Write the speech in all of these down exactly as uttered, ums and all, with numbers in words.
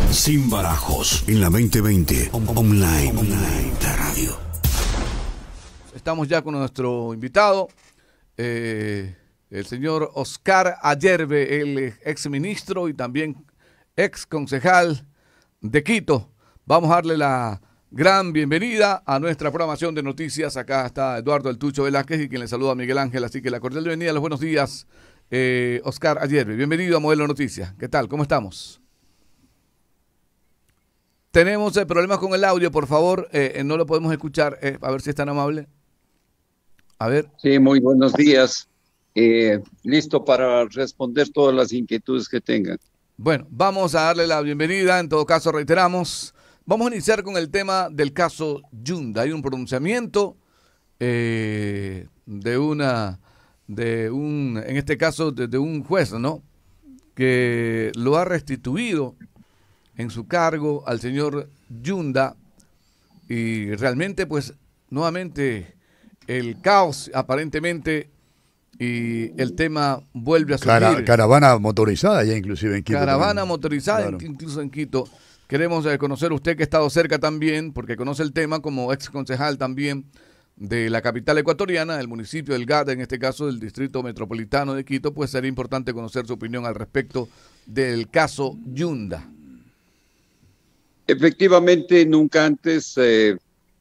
Sin Barajos, en la veinte veinte, online, online, la radio. Estamos ya con nuestro invitado, eh, el señor Oscar Ayerbe, el ex ministro y también ex concejal de Quito. Vamos a darle la gran bienvenida a nuestra programación de noticias. Acá está Eduardo El Tucho Velázquez y quien le saluda a Miguel Ángel, así que la cordial bienvenida, los buenos días, eh, Oscar Ayerbe. Bienvenido a Modelo Noticias. ¿Qué tal? ¿Cómo estamos? Tenemos eh, problemas con el audio, por favor, eh, no lo podemos escuchar, eh, a ver si es tan amable. A ver. Sí, muy buenos días. Eh, listo para responder todas las inquietudes que tengan. Bueno, vamos a darle la bienvenida, en todo caso reiteramos. Vamos a iniciar con el tema del caso Yunda. Hay un pronunciamiento eh, de una, de un, en este caso de, de un juez, ¿no? Que lo ha restituido en su cargo al señor Yunda, y realmente pues nuevamente el caos aparentemente, y el tema vuelve a surgir. Cara, caravana motorizada ya inclusive en Quito. Caravana también. motorizada, Claro. incluso en Quito. Queremos eh, conocer usted que ha estado cerca también, porque conoce el tema como ex concejal también de la capital ecuatoriana, del municipio del Gata, en este caso del distrito metropolitano de Quito, pues sería importante conocer su opinión al respecto del caso Yunda. Efectivamente, nunca antes eh,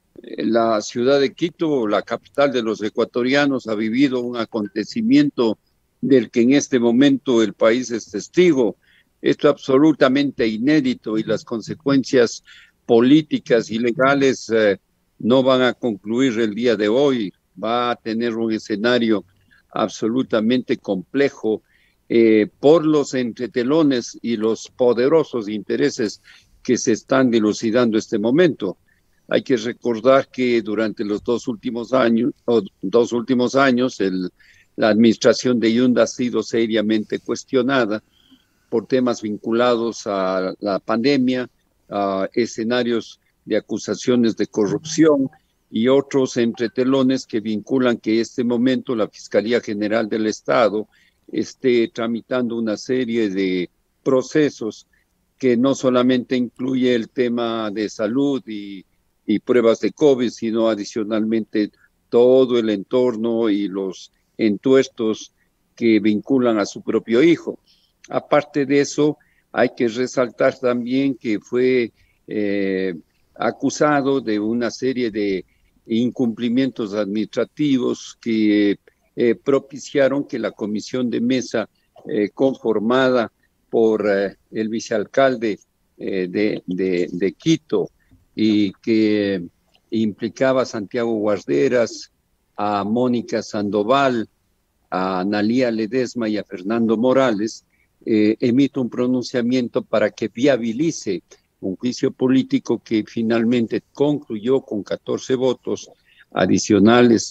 la ciudad de Quito, la capital de los ecuatorianos, ha vivido un acontecimiento del que en este momento el país es testigo. Esto es absolutamente inédito y las consecuencias políticas y legales eh, no van a concluir el día de hoy. Va a tener un escenario absolutamente complejo eh, por los entretelones y los poderosos intereses que se están dilucidando este momento. Hay que recordar que durante los dos últimos años, o dos últimos años, el, la administración de Yunda ha sido seriamente cuestionada por temas vinculados a la pandemia, a escenarios de acusaciones de corrupción y otros entretelones que vinculan que en este momento la Fiscalía General del Estado esté tramitando una serie de procesos que no solamente incluye el tema de salud y, y pruebas de COVID, sino adicionalmente todo el entorno y los entuertos que vinculan a su propio hijo. Aparte de eso, hay que resaltar también que fue eh, acusado de una serie de incumplimientos administrativos que eh, propiciaron que la comisión de mesa eh, conformada por eh, el vicealcalde eh, de, de, de Quito y que implicaba a Santiago Guarderas, a Mónica Sandoval, a Analía Ledesma y a Fernando Morales, eh, emite un pronunciamiento para que viabilice un juicio político que finalmente concluyó con catorce votos adicionales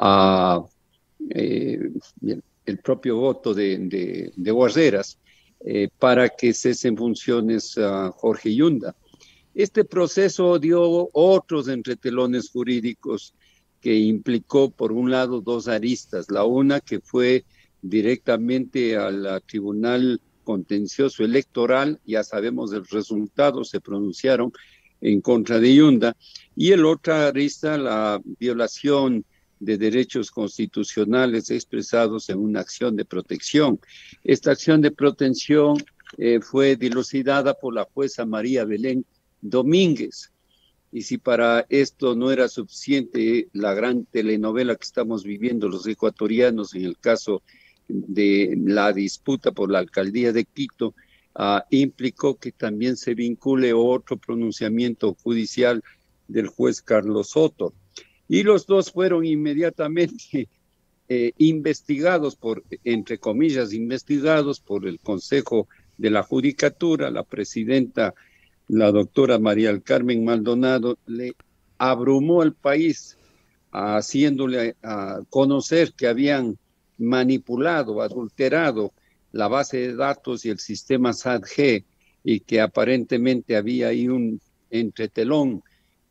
a eh, el, el propio voto de, de, de Guarderas. Eh, para que cesen funciones a Jorge Yunda. Este proceso dio otros entretelones jurídicos que implicó, por un lado, dos aristas. La una que fue directamente al Tribunal Contencioso Electoral, ya sabemos el resultado, se pronunciaron en contra de Yunda, y el otra arista, la violación de derechos constitucionales expresados en una acción de protección. Esta acción de protección eh, fue dilucidada por la jueza María Belén Domínguez. Y si para esto no era suficiente la gran telenovela que estamos viviendo los ecuatorianos en el caso de la disputa por la alcaldía de Quito, uh, implicó que también se vincule otro pronunciamiento judicial del juez Carlos Soto. Y los dos fueron inmediatamente eh, investigados por, entre comillas, investigados por el Consejo de la Judicatura. La presidenta, la doctora María del Carmen Maldonado, le abrumó al país, haciéndole a conocer que habían manipulado, adulterado la base de datos y el sistema S A D G, y que aparentemente había ahí un entretelón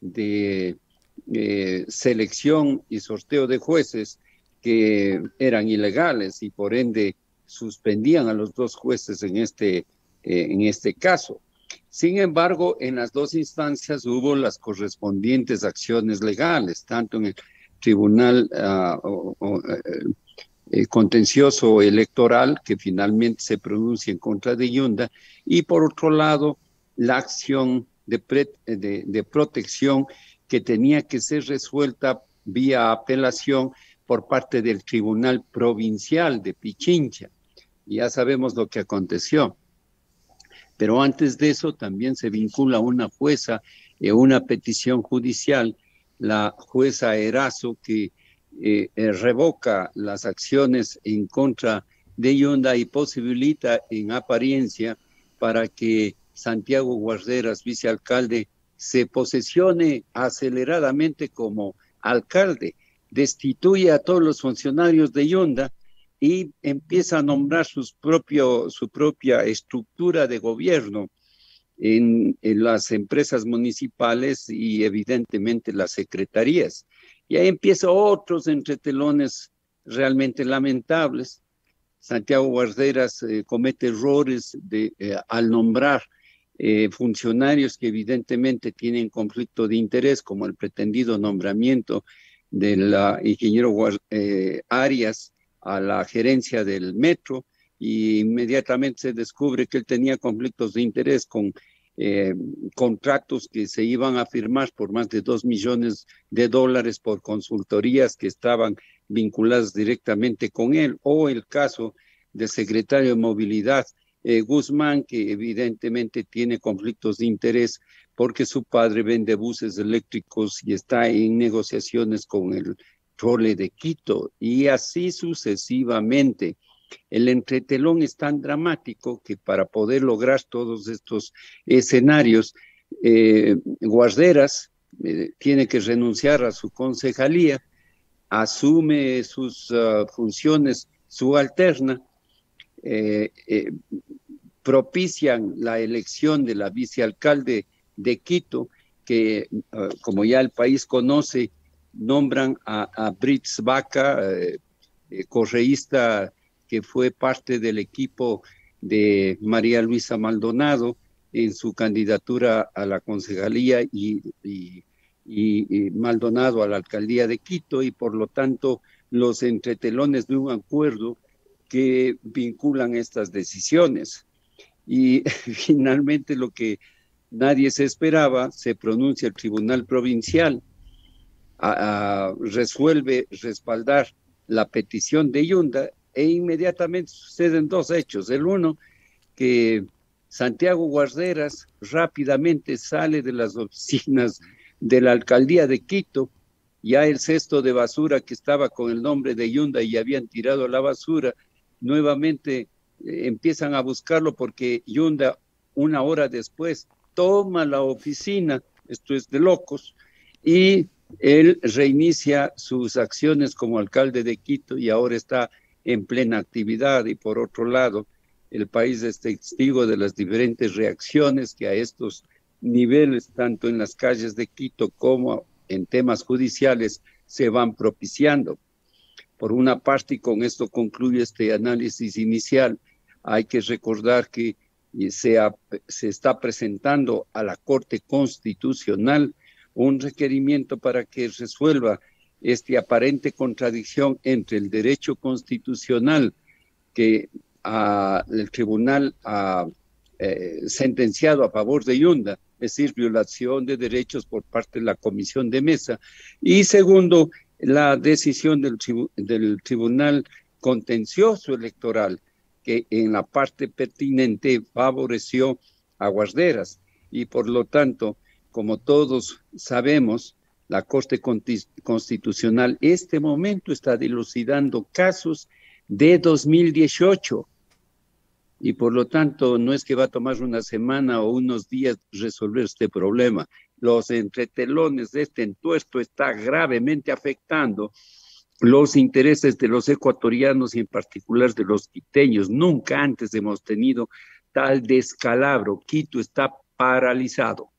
de Eh, selección y sorteo de jueces que eran ilegales y por ende suspendían a los dos jueces en este, eh, en este caso. Sin embargo, en las dos instancias hubo las correspondientes acciones legales, tanto en el Tribunal uh, o, o, uh, eh, Contencioso Electoral, que finalmente se pronuncia en contra de Yunda, y por otro lado, la acción de, pre, de, de protección que tenía que ser resuelta vía apelación por parte del Tribunal Provincial de Pichincha. Ya sabemos lo que aconteció. Pero antes de eso también se vincula a una jueza en una petición judicial, la jueza Erazo, que eh, eh, revoca las acciones en contra de Yunda y posibilita en apariencia para que Santiago Guarderas, vicealcalde, se posesione aceleradamente como alcalde, destituye a todos los funcionarios de Yunda y empieza a nombrar sus propio, su propia estructura de gobierno en, en las empresas municipales y evidentemente las secretarías. Y ahí empiezan otros entretelones realmente lamentables. Santiago Guarderas eh, comete errores de, eh, al nombrar eh, funcionarios que evidentemente tienen conflicto de interés, como el pretendido nombramiento del uh, ingeniero eh, Arias a la gerencia del metro, y inmediatamente se descubre que él tenía conflictos de interés con eh, contratos que se iban a firmar por más de dos millones de dólares por consultorías que estaban vinculadas directamente con él, o el caso del secretario de Movilidad, eh, Guzmán, que evidentemente tiene conflictos de interés porque su padre vende buses eléctricos y está en negociaciones con el Trole de Quito, y así sucesivamente. El entretelón es tan dramático que para poder lograr todos estos escenarios, eh, Guarderas eh, tiene que renunciar a su concejalía, asume sus uh, funciones subalterna, eh, eh, propician la elección de la vicealcalde de Quito, que uh, como ya el país conoce, nombran a, a Brits Vaca, eh, eh, correísta que fue parte del equipo de María Luisa Maldonado en su candidatura a la concejalía y, y, y, y Maldonado a la alcaldía de Quito, y por lo tanto los entretelones de un acuerdo que vinculan estas decisiones. Y finalmente lo que nadie se esperaba, se pronuncia el Tribunal Provincial, a, a, resuelve respaldar la petición de Yunda, e inmediatamente suceden dos hechos. El uno, que Santiago Guarderas rápidamente sale de las oficinas de la alcaldía de Quito, ya el cesto de basura que estaba con el nombre de Yunda y habían tirado la basura, nuevamente eh, empiezan a buscarlo porque Yunda una hora después toma la oficina, esto es de locos, y él reinicia sus acciones como alcalde de Quito y ahora está en plena actividad. Y por otro lado, el país es testigo de las diferentes reacciones que a estos niveles, tanto en las calles de Quito como en temas judiciales, se van propiciando. Por una parte, y con esto concluye este análisis inicial, hay que recordar que se, ha, se está presentando a la Corte Constitucional un requerimiento para que resuelva esta aparente contradicción entre el derecho constitucional que uh, el tribunal ha eh, sentenciado a favor de Yunda, es decir, violación de derechos por parte de la Comisión de Mesa, y segundo, la decisión del, tribu del Tribunal Contencioso Electoral, que en la parte pertinente favoreció a Guarderas, y por lo tanto, como todos sabemos, la Corte Constitucional este momento está dilucidando casos de dos mil dieciocho, y por lo tanto no es que va a tomar una semana o unos días resolver este problema. Los entretelones de este entuerto está gravemente afectando los intereses de los ecuatorianos y en particular de los quiteños. Nunca antes hemos tenido tal descalabro. Quito está paralizado.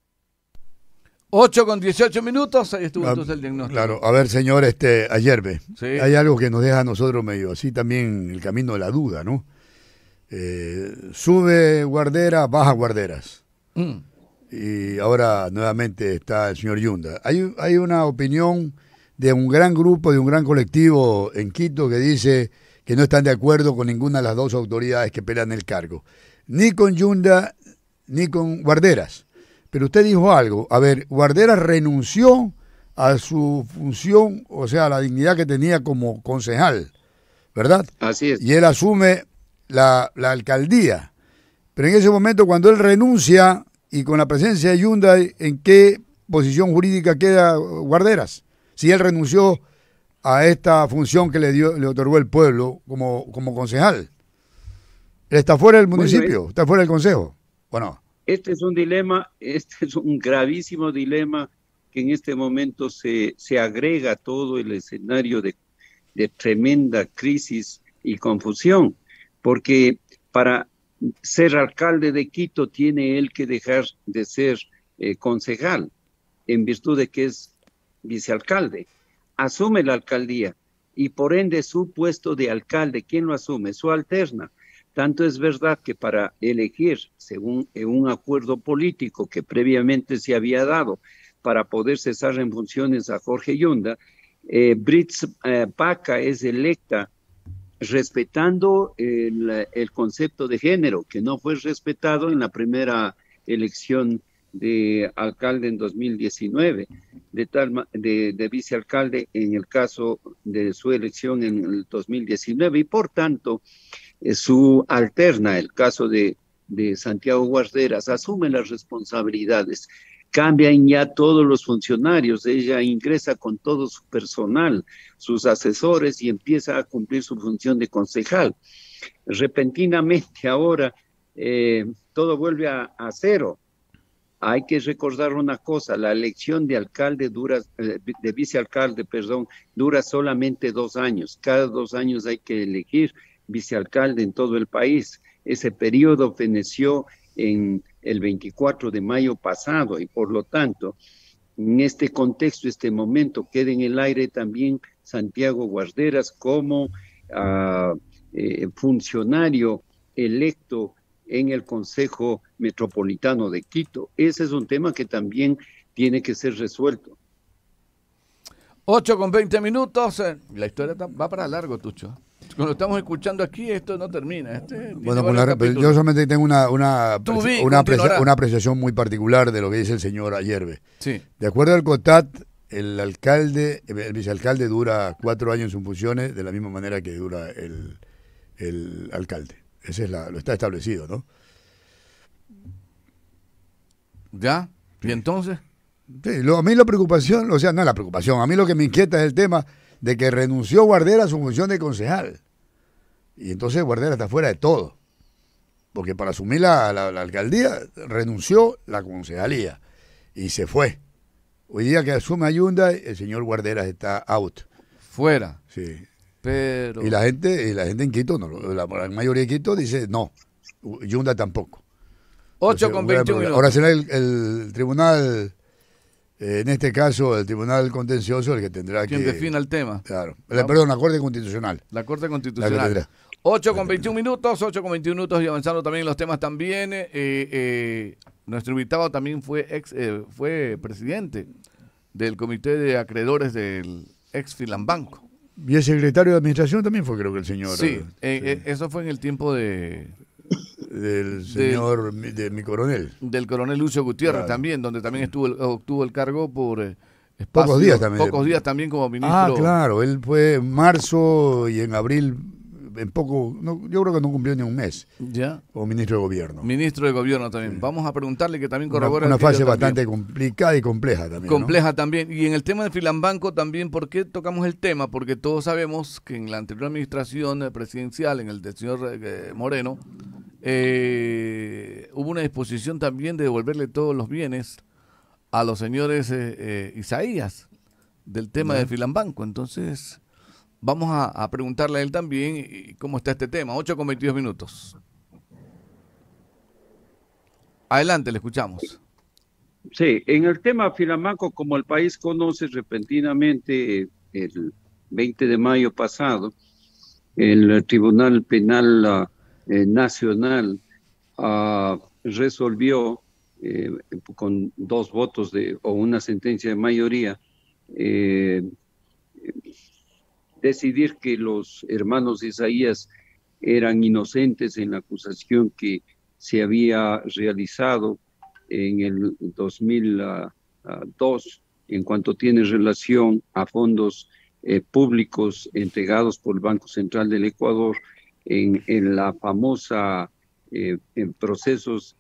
ocho con dieciocho minutos, ahí estuvo entonces el diagnóstico. Claro, a ver, señor este, Ayerbe, sí. Hay algo que nos deja a nosotros medio así también el camino de la duda, ¿no? Eh, sube Guarderas, baja Guarderas. Mm. Y ahora nuevamente está el señor Yunda. Hay, hay una opinión de un gran grupo, de un gran colectivo en Quito que dice que no están de acuerdo con ninguna de las dos autoridades que pelean el cargo, ni con Yunda ni con Guarderas. Pero usted dijo algo, a ver, Guarderas renunció a su función, o sea, a la dignidad que tenía como concejal, ¿verdad? Así es. Y él asume la, la alcaldía. Pero en ese momento, cuando él renuncia y con la presencia de Yunda, ¿en qué posición jurídica queda Guarderas? Si él renunció a esta función que le dio, le otorgó el pueblo como, como concejal. Él está fuera del municipio, bueno, está fuera del consejo, ¿o no? Este es un dilema, este es un gravísimo dilema que en este momento se, se agrega a todo el escenario de, de tremenda crisis y confusión, porque para ser alcalde de Quito tiene él que dejar de ser eh, concejal, en virtud de que es vicealcalde. Asume la alcaldía y por ende su puesto de alcalde, ¿quién lo asume? Su alterna. Tanto es verdad que para elegir, según un acuerdo político que previamente se había dado para poder cesar en funciones a Jorge Yunda, eh, Brits eh, Paca es electa respetando el, el concepto de género, que no fue respetado en la primera elección de alcalde en dos mil diecinueve, de, tal, de, de vicealcalde en el caso de su elección en el dos mil diecinueve, y por tanto, eh, su alterna, el caso de, de Santiago Guarderas, asume las responsabilidades. Cambian ya todos los funcionarios, ella ingresa con todo su personal, sus asesores y empieza a cumplir su función de concejal. Repentinamente ahora eh, todo vuelve a, a cero. Hay que recordar una cosa, la elección de alcalde dura, eh, de vicealcalde, perdón, dura solamente dos años. Cada dos años hay que elegir vicealcalde en todo el país. Ese periodo feneció en el veinticuatro de mayo pasado y por lo tanto, en este contexto, este momento, queda en el aire también Santiago Guarderas como uh, eh, funcionario electo en el Consejo Metropolitano de Quito. Ese es un tema que también tiene que ser resuelto. ocho con veinte minutos. La historia va para largo, Tucho. Cuando estamos escuchando aquí, esto no termina. Este bueno, con la, yo solamente tengo una una, vi, una, aprecia, una apreciación muy particular de lo que dice el señor Ayerbe. Sí. De acuerdo al COTAT, el alcalde, el vicealcalde dura cuatro años en funciones de la misma manera que dura el, el alcalde. Ese es la, lo está establecido, ¿no? ¿Ya? ¿Y entonces? Sí, lo, a mí la preocupación, o sea, no es la preocupación, a mí lo que me inquieta es el tema de que renunció Guardera a su función de concejal. Y entonces Guardera está fuera de todo. Porque para asumir la, la, la alcaldía renunció la concejalía y se fue. Hoy día que asume Ayunda, el señor Guarderas está out. Fuera. Sí. Pero... Y la gente, y la gente en Quito, no, la, la mayoría de Quito dice no, Yunda tampoco. ocho con veintiuno minutos. Ahora será el, el tribunal, eh, en este caso el tribunal contencioso, el que tendrá ¿Quién que... ¿Quién defina el tema? Claro, la, perdón, la Corte Constitucional. La Corte Constitucional. La ocho con veintiuno minutos, ocho con veintiuno minutos y avanzando también los temas también. Eh, eh, nuestro invitado también fue ex, eh, fue presidente del comité de acreedores del ex Filambanco. Y el secretario de administración también fue, creo que el señor. Sí, eh, sí. Eh, eso fue en el tiempo de... del señor, de, de mi coronel. Del coronel Lucio Gutiérrez, claro, también, donde también estuvo obtuvo el cargo por eh, espacio, pocos días también. Pocos días también como ministro. Ah, claro, él fue en marzo y en abril, en poco, no, yo creo que no cumplió ni un mes. Ya. Como ministro de gobierno. Ministro de gobierno también. Sí. Vamos a preguntarle que también corrobora. Una, una fase bastante complicada y compleja también. Compleja, ¿no? también. Y en el tema de Filambanco también, ¿por qué tocamos el tema? Porque todos sabemos que en la anterior administración presidencial, en el del señor eh, Moreno, eh, hubo una disposición también de devolverle todos los bienes a los señores eh, eh, Isaías del tema de Filambanco. Entonces... Vamos a, a preguntarle a él también cómo está este tema. ocho con veintidós minutos. Adelante, le escuchamos. Sí, en el tema Filambanco, como el país conoce, repentinamente el veinte de mayo pasado, el Tribunal Penal uh, eh, Nacional uh, resolvió eh, con dos votos de, o una sentencia de mayoría, eh, decidir que los hermanos Isaías eran inocentes en la acusación que se había realizado en el dos mil dos en cuanto tiene relación a fondos eh, públicos entregados por el Banco Central del Ecuador en, en la famosa eh, en procesos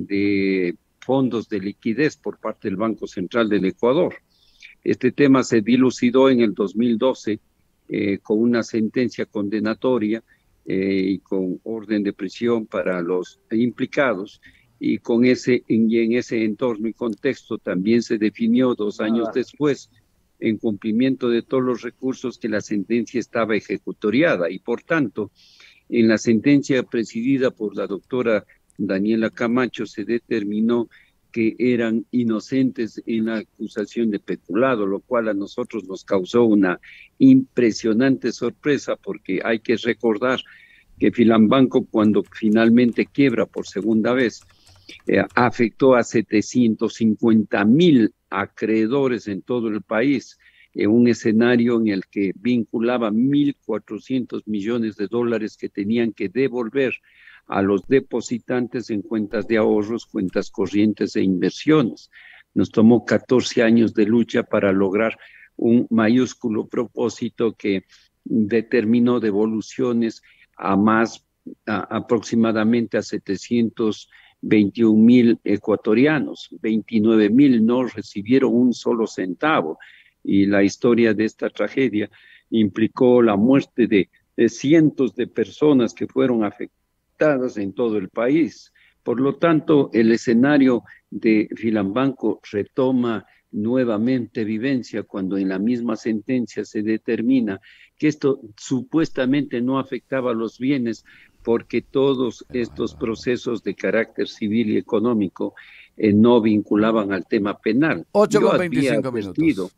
de fondos de liquidez por parte del Banco Central del Ecuador. Este tema se dilucidó en el dos mil doce eh, con una sentencia condenatoria eh, y con orden de prisión para los implicados, y con ese, en, y en ese entorno y contexto también se definió dos años ah. después, en cumplimiento de todos los recursos, que la sentencia estaba ejecutoriada, y por tanto, en la sentencia presidida por la doctora Daniela Camacho se determinó que eran inocentes en la acusación de peculado, lo cual a nosotros nos causó una impresionante sorpresa, porque hay que recordar que Filambanco, cuando finalmente quiebra por segunda vez, eh, afectó a setecientos cincuenta mil acreedores en todo el país, en un escenario en el que vinculaba mil cuatrocientos millones de dólares que tenían que devolver a los depositantes en cuentas de ahorros, cuentas corrientes e inversiones. Nos tomó catorce años de lucha para lograr un mayúsculo propósito que determinó devoluciones a más, a, aproximadamente a setecientos veintiún mil ecuatorianos. veintinueve mil no recibieron un solo centavo, y la historia de esta tragedia implicó la muerte de, de cientos de personas que fueron afectadas en todo el país. Por lo tanto, el escenario de Filambanco retoma nuevamente vigencia cuando en la misma sentencia se determina que esto supuestamente no afectaba a los bienes, porque todos estos procesos de carácter civil y económico eh, no vinculaban al tema penal. ocho con veinticinco minutos.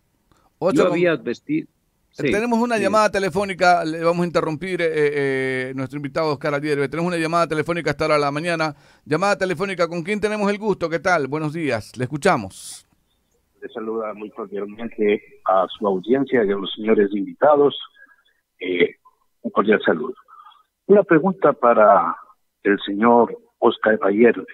Yo con... había advertido. Sí, tenemos una sí. llamada telefónica, le vamos a interrumpir eh, eh, nuestro invitado Oscar Adierve. Tenemos una llamada telefónica hasta ahora a la mañana. Llamada telefónica, ¿con quién tenemos el gusto? ¿Qué tal? Buenos días, le escuchamos. Le saluda muy cordialmente a su audiencia y a los señores invitados. Eh, un cordial saludo. Una pregunta para el señor Oscar Adierve.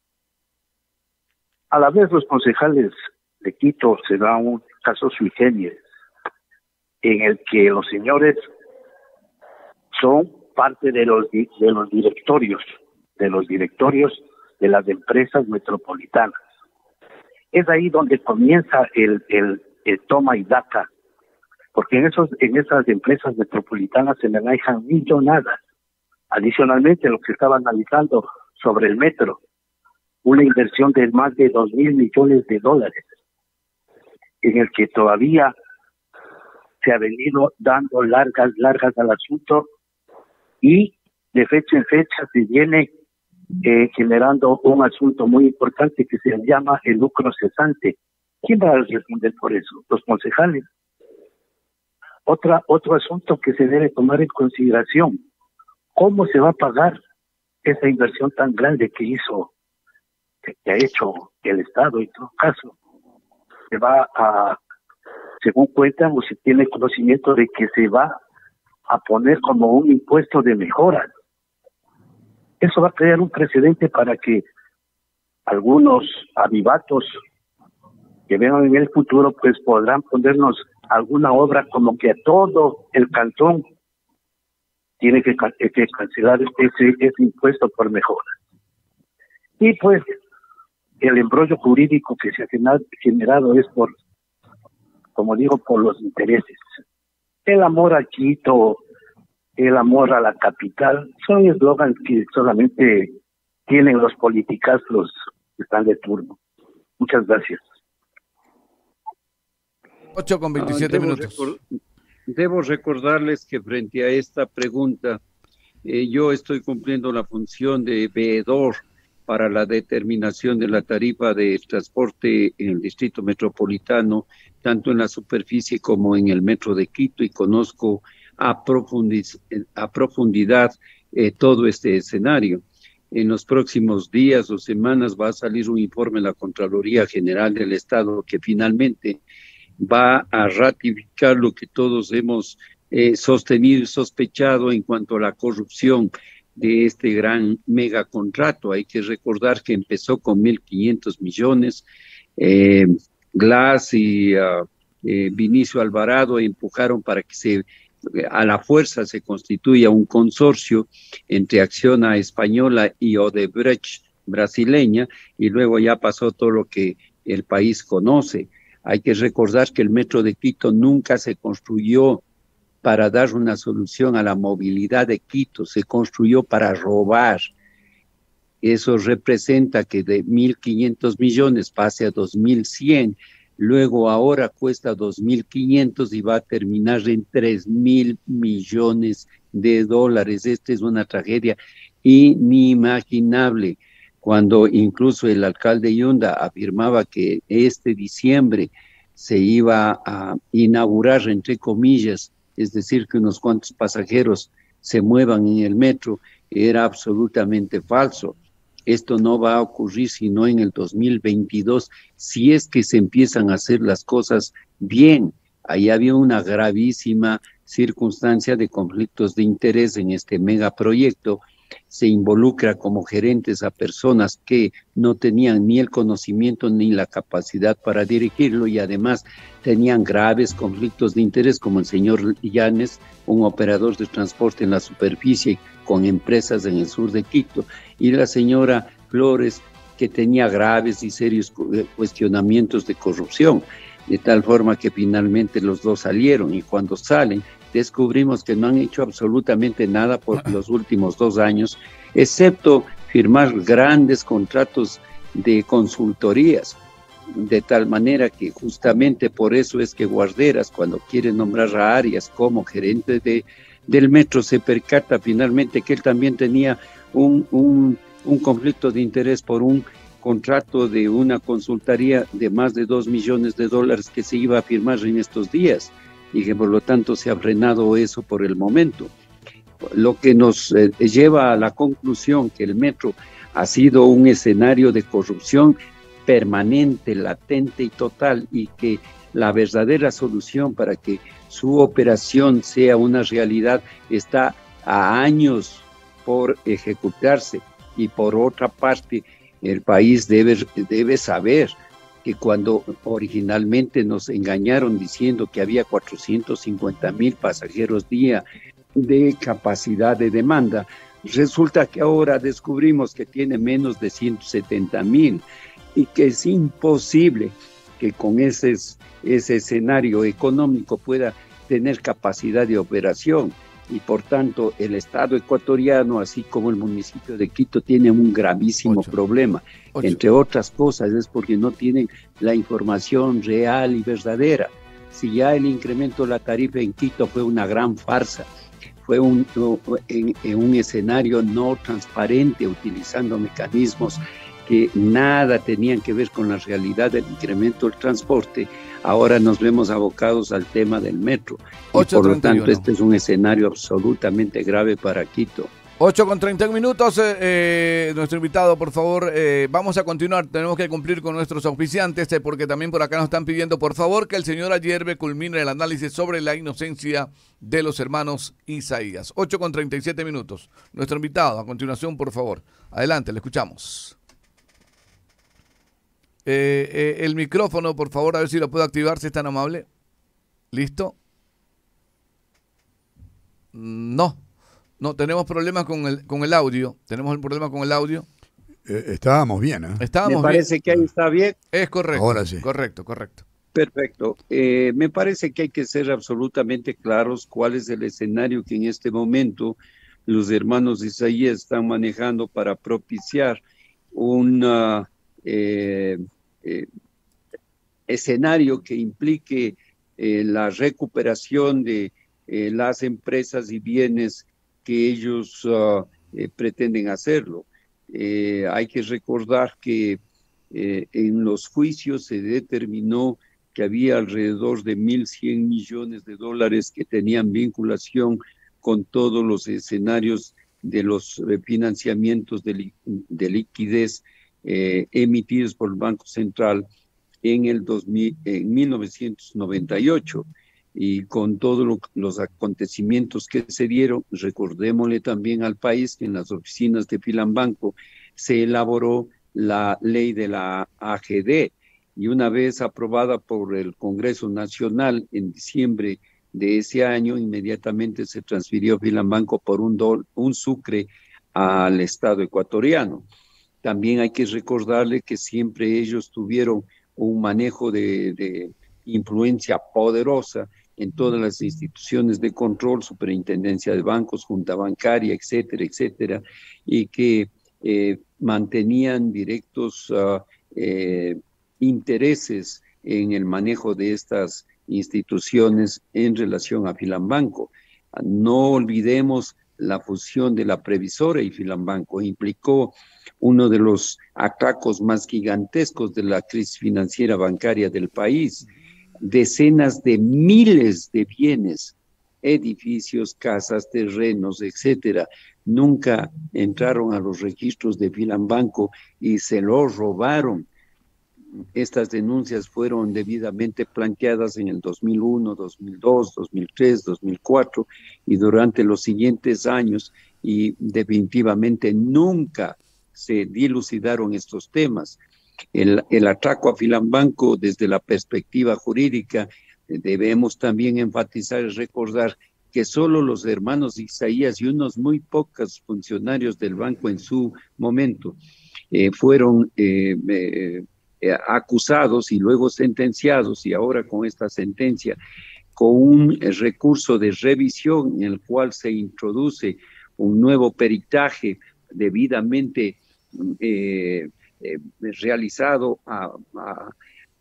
A la vez los concejales de Quito se da un caso sui generis, en el que los señores son parte de los de los directorios, de los directorios de las empresas metropolitanas. Es ahí donde comienza el, el, el toma y daca, porque en esos en esas empresas metropolitanas se manejan millonadas. Adicionalmente, lo que estaba analizando sobre el metro, una inversión de más de dos mil millones de dólares, en el que todavía se ha venido dando largas, largas al asunto, y de fecha en fecha se viene eh, generando un asunto muy importante que se llama el lucro cesante. ¿Quién va a responder por eso? Los concejales. Otra, otro asunto que se debe tomar en consideración: ¿cómo se va a pagar esa inversión tan grande que hizo, que, que ha hecho el Estado? En todo caso, se va a, según cuentan o se tiene conocimiento de que se va a poner como un impuesto de mejora. Eso va a crear un precedente para que algunos avivatos que vengan en el futuro pues podrán ponernos alguna obra como que a todo el cantón tiene que, que cancelar ese, ese impuesto por mejora. Y pues el embrollo jurídico que se ha generado es por, como digo, por los intereses. El amor a Quito, el amor a la capital, son eslogans que solamente tienen los politicazos que están de turno. Muchas gracias. ocho con veintisiete ah, debo minutos. Record, debo recordarles que frente a esta pregunta, eh, yo estoy cumpliendo la función de veedor para la determinación de la tarifa de transporte en el Distrito Metropolitano, tanto en la superficie como en el Metro de Quito, y conozco a, profundiz, a profundidad eh, todo este escenario. en los próximos días o semanas va a salir un informe de la Contraloría General del Estado que finalmente va a ratificar lo que todos hemos eh, sostenido y sospechado en cuanto a la corrupción de este gran megacontrato. Hay que recordar que empezó con mil quinientos millones, eh, Glass y uh, eh, Vinicio Alvarado empujaron para que se a la fuerza se constituya un consorcio entre Acciona Española y Odebrecht brasileña, y luego ya pasó todo lo que el país conoce. Hay que recordar que el metro de Quito nunca se construyó para dar una solución a la movilidad de Quito, se construyó para robar. Eso representa que de mil quinientos millones pase a dos mil cien, luego ahora cuesta dos mil quinientos y va a terminar en tres mil millones de dólares. Esta es una tragedia inimaginable. Cuando incluso el alcalde Yunda afirmaba que este diciembre se iba a inaugurar, entre comillas, es decir, que unos cuantos pasajeros se muevan en el metro, era absolutamente falso. Esto no va a ocurrir sino en el dos mil veintidós, si es que se empiezan a hacer las cosas bien. Ahí había una gravísima circunstancia de conflictos de interés en este megaproyecto. Se involucra como gerentes a personas que no tenían ni el conocimiento ni la capacidad para dirigirlo, y además tenían graves conflictos de interés, como el señor Llanes, un operador de transporte en la superficie con empresas en el sur de Quito, y la señora Flores, que tenía graves y serios cuestionamientos de corrupción, de tal forma que finalmente los dos salieron, y cuando salen descubrimos que no han hecho absolutamente nada por los últimos dos años, excepto firmar grandes contratos de consultorías, de tal manera que justamente por eso es que Guarderas, cuando quiere nombrar a Arias como gerente de, del metro, se percata finalmente que él también tenía un, un, un conflicto de interés por un contrato de una consultoría de más de dos millones de dólares que se iba a firmar en estos días, y que por lo tanto se ha frenado eso por el momento. Lo que nos eh, lleva a la conclusión que el metro ha sido un escenario de corrupción permanente, latente y total, y que la verdadera solución para que su operación sea una realidad está a años por ejecutarse. Y por otra parte, el país debe, debe saber que cuando originalmente nos engañaron diciendo que había cuatrocientos cincuenta mil pasajeros día de capacidad de demanda, resulta que ahora descubrimos que tiene menos de ciento setenta mil, y que es imposible que con ese, ese escenario económico pueda tener capacidad de operación. Y por tanto el Estado ecuatoriano, así como el municipio de Quito, tiene un gravísimo Ocho. problema. Ocho. Entre otras cosas es porque no tienen la información real y verdadera. Si ya el incremento de la tarifa en Quito fue una gran farsa, fue un, en, en un escenario no transparente, utilizando mecanismos que nada tenían que ver con la realidad del incremento del transporte, ahora nos vemos abocados al tema del metro. Y por lo tanto, este es un escenario absolutamente grave para Quito. ocho con treinta y uno minutos, eh, eh, nuestro invitado, por favor, eh, vamos a continuar, tenemos que cumplir con nuestros auspiciantes, eh, porque también por acá nos están pidiendo, por favor, que el señor Ayerbe culmine el análisis sobre la inocencia de los hermanos Isaías. ocho con treinta y siete minutos, nuestro invitado, a continuación, por favor, adelante, le escuchamos. Eh, eh, el micrófono, por favor, a ver si lo puedo activar, si es tan amable. ¿Listo? No, no, tenemos problemas con el, con el audio. Tenemos el problema con el audio. Eh, estábamos bien, ¿eh? Estábamos Me parece bien. que ahí está bien. Es correcto. Ahora sí. Correcto, correcto. Perfecto. Eh, me parece que hay que ser absolutamente claros cuál es el escenario que en este momento los hermanos Isaías están manejando para propiciar una... Eh, Eh, escenario que implique eh, la recuperación de eh, las empresas y bienes que ellos uh, eh, pretenden hacerlo. Eh, hay que recordar que eh, en los juicios se determinó que había alrededor de mil cien millones de dólares que tenían vinculación con todos los escenarios de los eh, financiamientos de, li de liquidez eh, emitidos por el Banco Central en, el dos mil, en mil novecientos noventa y ocho. Y con todos lo, los acontecimientos que se dieron, recordémosle también al país que en las oficinas de Filambanco se elaboró la ley de la A G D, y una vez aprobada por el Congreso Nacional en diciembre de ese año, inmediatamente se transfirió Filambanco por un, do, un sucre al Estado ecuatoriano. También hay que recordarle que siempre ellos tuvieron un manejo de, de influencia poderosa en todas las instituciones de control, superintendencia de bancos, junta bancaria, etcétera, etcétera, y que eh, mantenían directos uh, eh, intereses en el manejo de estas instituciones en relación a Filambanco. No olvidemos la fusión de la Previsora y Filambanco, implicó uno de los atracos más gigantescos de la crisis financiera bancaria del país. Decenas de miles de bienes, edificios, casas, terrenos, etcétera, nunca entraron a los registros de Filambanco y se los robaron. Estas denuncias fueron debidamente planteadas en el dos mil uno, dos mil dos, dos mil tres, dos mil cuatro y durante los siguientes años, y definitivamente nunca se dilucidaron estos temas. El, el atraco a Filambanco desde la perspectiva jurídica, debemos también enfatizar y recordar que solo los hermanos Isaías y unos muy pocos funcionarios del banco en su momento eh, fueron eh, eh, eh, acusados y luego sentenciados, y ahora con esta sentencia, con un eh, recurso de revisión en el cual se introduce un nuevo peritaje debidamente eh, Eh, realizado a, a,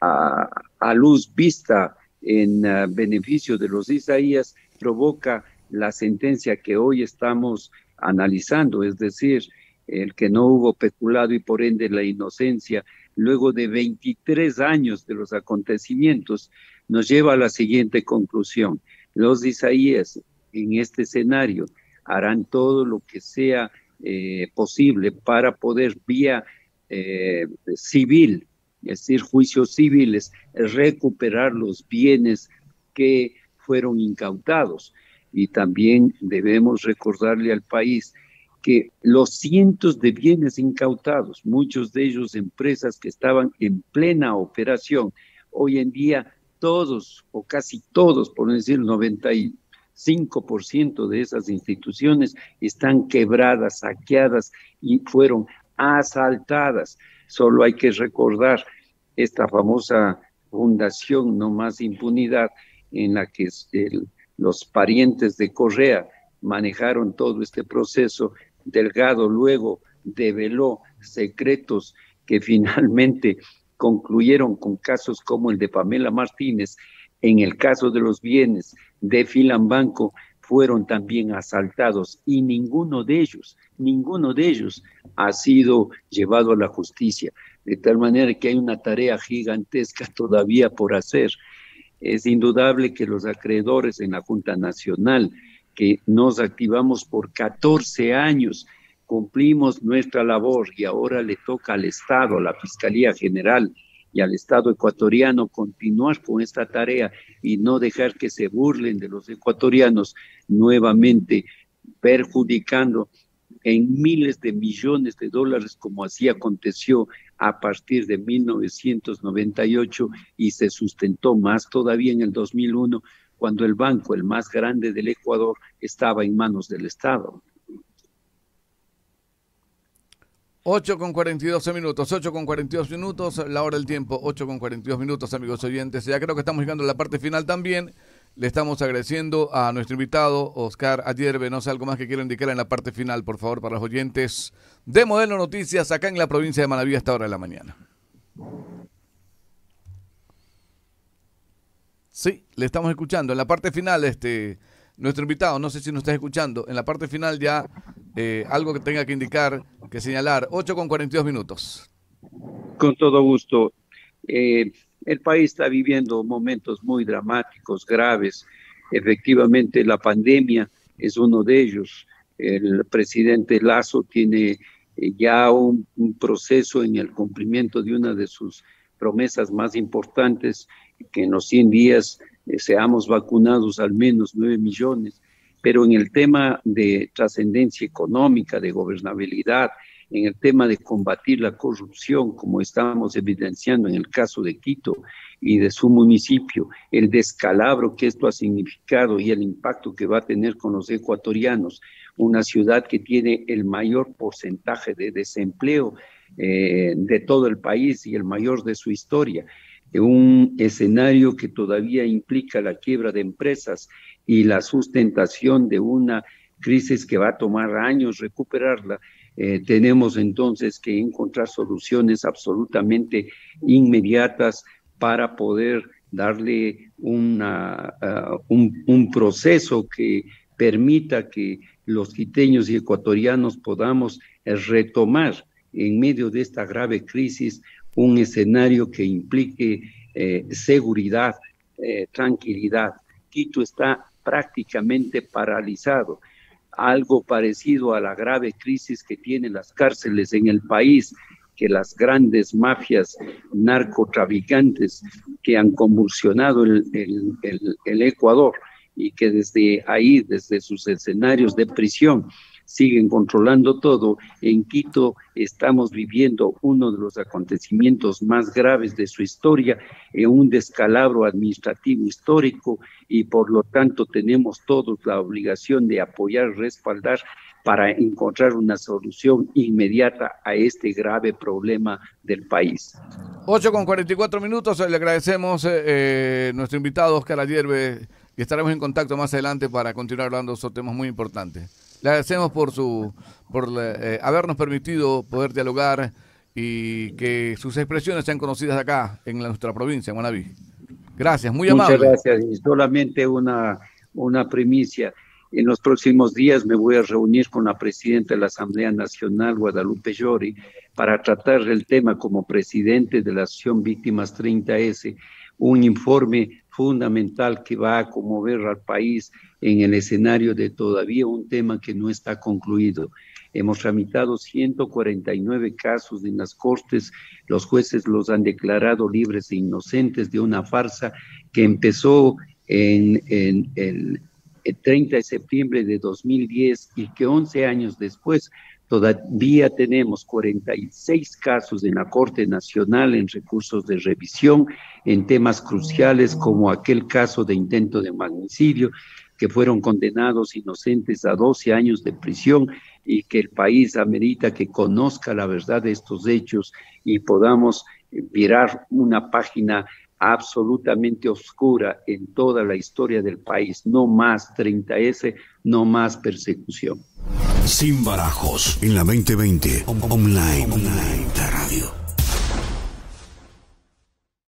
a, a luz vista en uh, beneficio de los Isaías, provoca la sentencia que hoy estamos analizando, es decir, el que no hubo peculado y por ende la inocencia, luego de veintitrés años de los acontecimientos, nos lleva a la siguiente conclusión. Los Isaías en este escenario harán todo lo que sea eh, posible para poder vía Eh, civil, es decir, juicios civiles, recuperar los bienes que fueron incautados. Y también debemos recordarle al país que los cientos de bienes incautados, muchos de ellos empresas que estaban en plena operación, hoy en día todos o casi todos, por no decir noventa y cinco por ciento de esas instituciones están quebradas, saqueadas y fueron asaltadas. Solo hay que recordar esta famosa fundación No Más Impunidad, en la que el, los parientes de Correa manejaron todo este proceso. Delgado luego develó secretos que finalmente concluyeron con casos como el de Pamela Martínez. En el caso de los bienes de Filambanco, fueron también asaltados y ninguno de ellos, ninguno de ellos ha sido llevado a la justicia, de tal manera que hay una tarea gigantesca todavía por hacer. Es indudable que los acreedores en la Junta Nacional, que nos activamos por catorce años, cumplimos nuestra labor y ahora le toca al Estado, a la Fiscalía General y al Estado ecuatoriano continuar con esta tarea y no dejar que se burlen de los ecuatorianos, nuevamente perjudicando en miles de millones de dólares, como así aconteció a partir de mil novecientos noventa y ocho y se sustentó más todavía en el dos mil uno, cuando el banco, el más grande del Ecuador, estaba en manos del Estado. ocho con cuarenta y dos minutos, ocho con cuarenta y dos minutos, la hora del tiempo, ocho con cuarenta y dos minutos, amigos oyentes. Ya creo que estamos llegando a la parte final también. Le estamos agradeciendo a nuestro invitado, Oscar Ayerbe. No sé, algo más que quiero indicar en la parte final, por favor, para los oyentes de Modelo Noticias, acá en la provincia de Manabí, a esta hora de la mañana. Sí, le estamos escuchando. En la parte final, este, nuestro invitado, no sé si nos está escuchando, en la parte final ya eh, algo que tenga que indicar, que señalar. ocho con cuarenta y dos minutos. Con todo gusto. Eh, el país está viviendo momentos muy dramáticos, graves. Efectivamente, la pandemia es uno de ellos. El presidente Lasso tiene eh, ya un, un proceso en el cumplimiento de una de sus promesas más importantes, que en los cien días eh, seamos vacunados al menos nueve millones, pero en el tema de trascendencia económica, de gobernabilidad, en el tema de combatir la corrupción, como estamos evidenciando en el caso de Quito y de su municipio, el descalabro que esto ha significado y el impacto que va a tener con los ecuatorianos, una ciudad que tiene el mayor porcentaje de desempleo eh, de todo el país y el mayor de su historia, un escenario que todavía implica la quiebra de empresas y la sustentación de una crisis que va a tomar años recuperarla. Eh, tenemos entonces que encontrar soluciones absolutamente inmediatas para poder darle una, uh, un, un proceso que permita que los quiteños y ecuatorianos podamos eh, retomar en medio de esta grave crisis un escenario que implique eh, seguridad, eh, tranquilidad. Quito está prácticamente paralizado, algo parecido a la grave crisis que tienen las cárceles en el país, que las grandes mafias narcotraficantes que han convulsionado el, el, el, el Ecuador y que desde ahí, desde sus escenarios de prisión, siguen controlando todo. En Quito estamos viviendo uno de los acontecimientos más graves de su historia, en un descalabro administrativo histórico, y por lo tanto tenemos todos la obligación de apoyar, respaldar para encontrar una solución inmediata a este grave problema del país. ocho con cuarenta y cuatro minutos, le agradecemos a eh, nuestro invitado Oscar Ayerbe y estaremos en contacto más adelante para continuar hablando de esos temas muy importantes. Le agradecemos por su por eh, habernos permitido poder dialogar y que sus expresiones sean conocidas acá en la, nuestra provincia, en Manabí. Gracias, muy amable. Muchas gracias. Y solamente una, una primicia. En los próximos días me voy a reunir con la presidenta de la Asamblea Nacional, Guadalupe Llori, para tratar el tema como presidente de la Asociación Víctimas treinta ese, un informe fundamental que va a conmover al país en el escenario de todavía un tema que no está concluido. Hemos tramitado ciento cuarenta y nueve casos en las Cortes, los jueces los han declarado libres e inocentes de una farsa que empezó en, en el, el treinta de septiembre de dos mil diez y que once años después todavía tenemos cuarenta y seis casos en la Corte Nacional en recursos de revisión en temas cruciales como aquel caso de intento de magnicidio, que fueron condenados inocentes a doce años de prisión y que el país amerita que conozca la verdad de estos hechos y podamos virar una página absolutamente oscura en toda la historia del país. No más treinta ese, no más persecución. Sin Barajos, en la veinte veinte, online, online, la radio.